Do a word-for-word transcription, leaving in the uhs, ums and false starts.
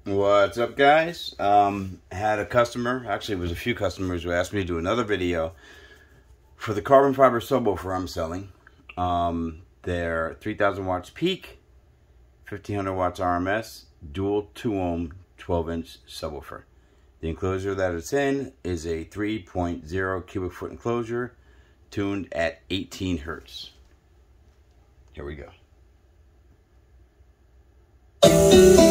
What's up, guys? Um, had a customer, actually it was a few customers who asked me to do another video for the carbon fiber subwoofer I'm selling. Um, they're three thousand watts peak, fifteen hundred watts R M S, dual two ohm twelve inch subwoofer. The enclosure that it's in is a three point zero cubic foot enclosure tuned at eighteen hertz. Here we go.